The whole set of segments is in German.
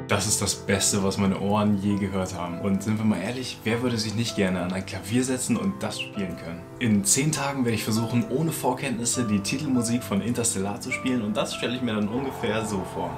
Das ist das Beste, was meine Ohren je gehört haben. Und sind wir mal ehrlich, wer würde sich nicht gerne an ein Klavier setzen und das spielen können? In 10 Tagen werde ich versuchen, ohne Vorkenntnisse die Titelmusik von Interstellar zu spielen und das stelle ich mir dann ungefähr so vor.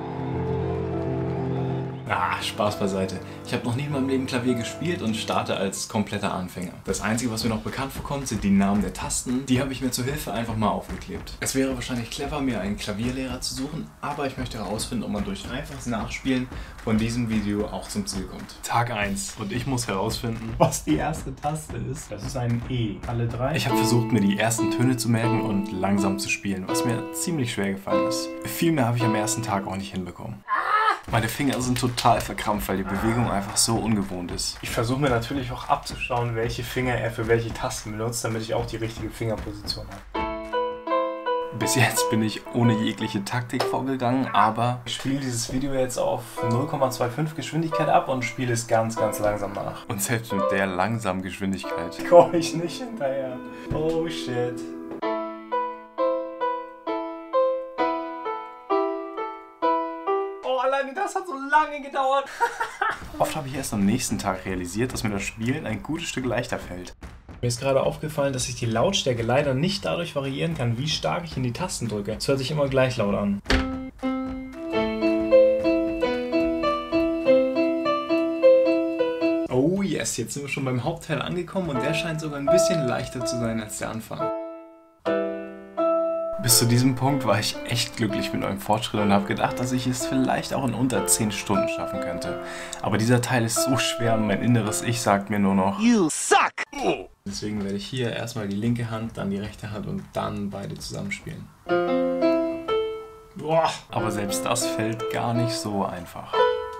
Spaß beiseite. Ich habe noch nie in meinem Leben Klavier gespielt und starte als kompletter Anfänger. Das Einzige, was mir noch bekannt vorkommt, sind die Namen der Tasten. Die habe ich mir zur Hilfe einfach mal aufgeklebt. Es wäre wahrscheinlich clever, mir einen Klavierlehrer zu suchen, aber ich möchte herausfinden, ob man durch einfaches Nachspielen von diesem Video auch zum Ziel kommt. Tag 1 und ich muss herausfinden, was die erste Taste ist. Das ist ein E. Alle drei? Ich habe versucht, mir die ersten Töne zu merken und langsam zu spielen, was mir ziemlich schwer gefallen ist. Viel mehr habe ich am ersten Tag auch nicht hinbekommen. Meine Finger sind total verkrampft, weil die Bewegung einfach so ungewohnt ist. Ich versuche mir natürlich auch abzuschauen, welche Finger er für welche Tasten benutzt, damit ich auch die richtige Fingerposition habe. Bis jetzt bin ich ohne jegliche Taktik vorgegangen, aber ich spiele dieses Video jetzt auf 0,25 Geschwindigkeit ab und spiele es ganz langsam nach. Und selbst mit der langsamen Geschwindigkeit komme ich nicht hinterher. Oh shit. Alleine das hat so lange gedauert. Oft habe ich erst am nächsten Tag realisiert, dass mir das Spielen ein gutes Stück leichter fällt. Mir ist gerade aufgefallen, dass ich die Lautstärke leider nicht dadurch variieren kann, wie stark ich in die Tasten drücke. Es hört sich immer gleich laut an. Oh yes, jetzt sind wir schon beim Hauptteil angekommen und der scheint sogar ein bisschen leichter zu sein als der Anfang. Bis zu diesem Punkt war ich echt glücklich mit meinem Fortschritt und habe gedacht, dass ich es vielleicht auch in unter 10 Stunden schaffen könnte. Aber dieser Teil ist so schwer und mein inneres Ich sagt mir nur noch You suck! Deswegen werde ich hier erstmal die linke Hand, dann die rechte Hand und dann beide zusammenspielen. Boah. Aber selbst das fällt gar nicht so einfach.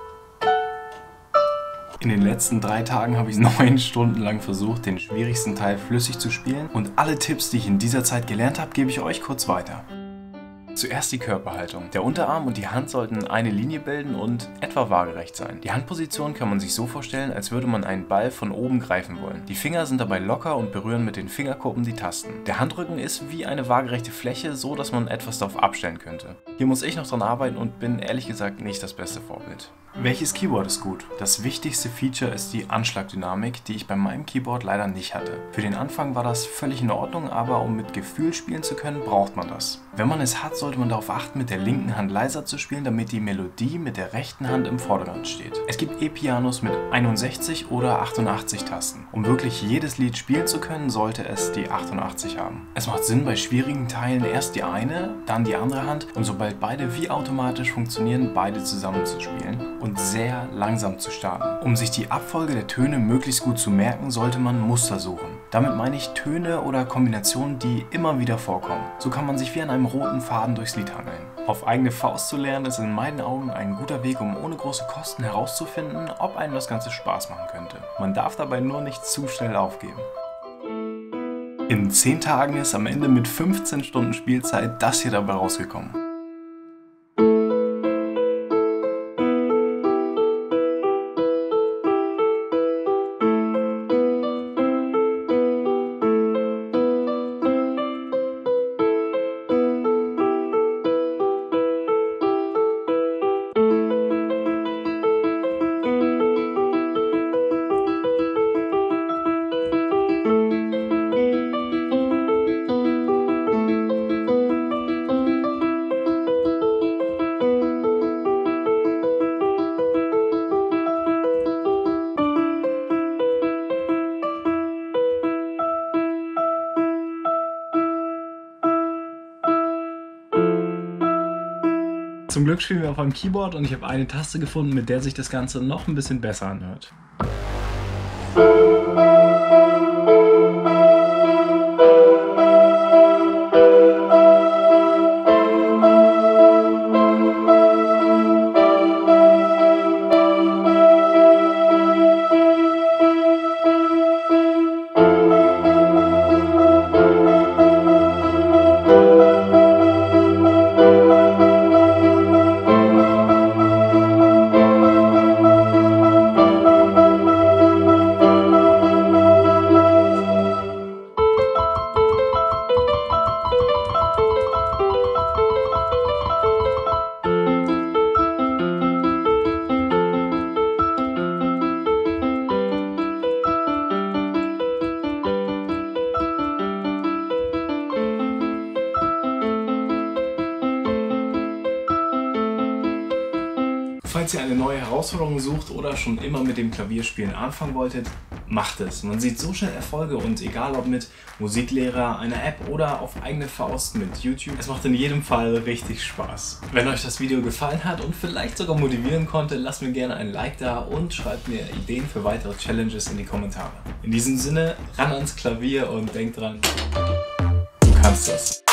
In den letzten 3 Tagen habe ich 9 Stunden lang versucht, den schwierigsten Teil flüssig zu spielen und alle Tipps, die ich in dieser Zeit gelernt habe, gebe ich euch kurz weiter. Zuerst die Körperhaltung. Der Unterarm und die Hand sollten eine Linie bilden und etwa waagerecht sein. Die Handposition kann man sich so vorstellen, als würde man einen Ball von oben greifen wollen. Die Finger sind dabei locker und berühren mit den Fingerkuppen die Tasten. Der Handrücken ist wie eine waagerechte Fläche, so dass man etwas darauf abstellen könnte. Hier muss ich noch dran arbeiten und bin ehrlich gesagt nicht das beste Vorbild. Welches Keyboard ist gut? Das wichtigste Feature ist die Anschlagdynamik, die ich bei meinem Keyboard leider nicht hatte. Für den Anfang war das völlig in Ordnung, aber um mit Gefühl spielen zu können, braucht man das. Wenn man es hat, sollte man darauf achten, mit der linken Hand leiser zu spielen, damit die Melodie mit der rechten Hand im Vordergrund steht. Es gibt E-Pianos mit 61 oder 88 Tasten. Um wirklich jedes Lied spielen zu können, sollte es die 88 haben. Es macht Sinn, bei schwierigen Teilen erst die eine, dann die andere Hand und sobald beide wie automatisch funktionieren, beide zusammen zu spielen und sehr langsam zu starten. Um sich die Abfolge der Töne möglichst gut zu merken, sollte man Muster suchen. Damit meine ich Töne oder Kombinationen, die immer wieder vorkommen. So kann man sich wie an einem roten Faden durchs Lied hangeln. Auf eigene Faust zu lernen ist in meinen Augen ein guter Weg, um ohne große Kosten herauszufinden, ob einem das Ganze Spaß machen könnte. Man darf dabei nur nicht zu schnell aufgeben. In 10 Tagen ist am Ende mit 15 Stunden Spielzeit das hier dabei rausgekommen. Zum Glück spielen wir auf einem Keyboard und ich habe eine Taste gefunden, mit der sich das Ganze noch ein bisschen besser anhört. falls ihr eine neue Herausforderung sucht oder schon immer mit dem Klavierspielen anfangen wolltet, macht es. Man sieht so schnell Erfolge und egal ob mit Musiklehrer, einer App oder auf eigene Faust mit YouTube, es macht in jedem Fall richtig Spaß. Wenn euch das Video gefallen hat und vielleicht sogar motivieren konnte, lasst mir gerne ein Like da und schreibt mir Ideen für weitere Challenges in die Kommentare. In diesem Sinne, ran ans Klavier und denkt dran, du kannst das.